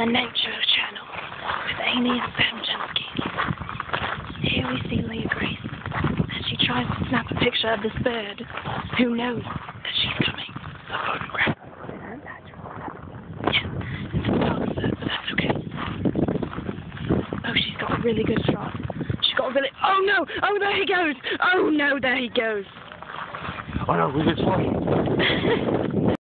the Nature Channel with Amy and Sam Chensky. Here we see Leah Grace as she tries to snap a picture of this bird who knows that she's coming. A photograph. Yeah, it's a dog bird, but that's okay. Oh, she's got a really good shot. She's got a really... Oh no! Oh, there he goes! Oh no, there he goes! Oh no, we get 20.